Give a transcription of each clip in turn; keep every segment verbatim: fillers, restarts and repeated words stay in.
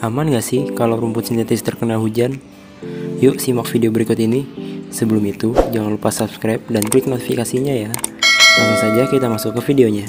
Aman gak sih kalau rumput sintetis terkena hujan? Yuk simak video berikut ini. Sebelum itu, jangan lupa subscribe dan klik notifikasinya ya. Langsung saja kita masuk ke videonya.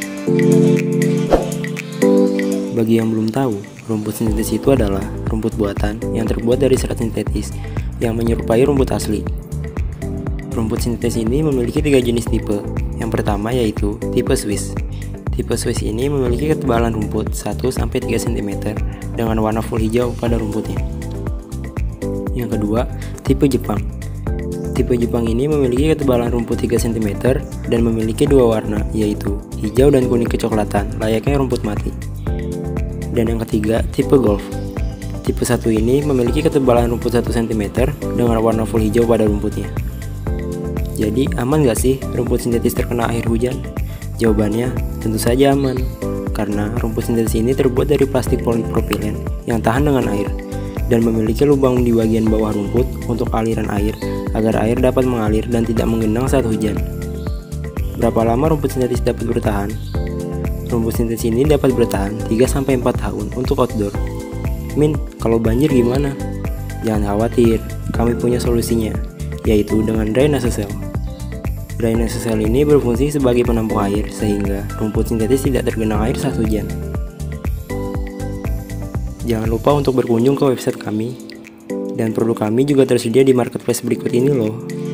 Bagi yang belum tahu, rumput sintetis itu adalah rumput buatan yang terbuat dari serat sintetis yang menyerupai rumput asli. Rumput sintetis ini memiliki tiga jenis tipe. Yang pertama yaitu tipe Swiss. Tipe Swiss ini memiliki ketebalan rumput satu sampai tiga sentimeter dengan warna full hijau pada rumputnya. Yang kedua, tipe Jepang. Tipe Jepang ini memiliki ketebalan rumput tiga sentimeter dan memiliki dua warna, yaitu hijau dan kuning kecoklatan, layaknya rumput mati. Dan yang ketiga, tipe Golf. Tipe satu ini memiliki ketebalan rumput satu sentimeter dengan warna full hijau pada rumputnya. Jadi, aman gak sih rumput sintetis terkena air hujan? Jawabannya, tentu saja aman, karena rumput sintetis ini terbuat dari plastik polipropilen yang tahan dengan air, dan memiliki lubang di bagian bawah rumput untuk aliran air, agar air dapat mengalir dan tidak menggenang saat hujan. Berapa lama rumput sintetis dapat bertahan? Rumput sintetis ini dapat bertahan tiga sampai empat tahun untuk outdoor. Min, kalau banjir gimana? Jangan khawatir, kami punya solusinya, yaitu dengan drainase cell. Drainase cell ini berfungsi sebagai penampung air sehingga rumput sintetis tidak tergenang air saat hujan. Jangan lupa untuk berkunjung ke website kami, dan produk kami juga tersedia di marketplace berikut ini loh.